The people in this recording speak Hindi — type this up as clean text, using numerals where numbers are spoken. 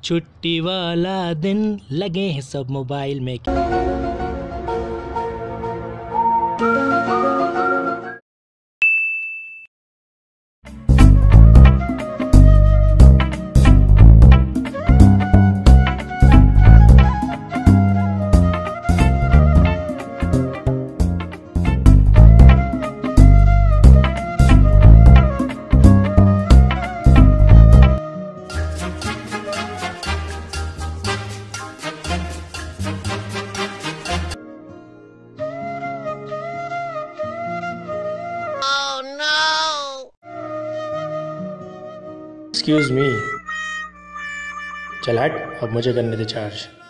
छुट्टी वाला दिन लगे हैं सब मोबाइल में। एक्सक्यूज मी, चल हट, अब मुझे करने दे चार्ज।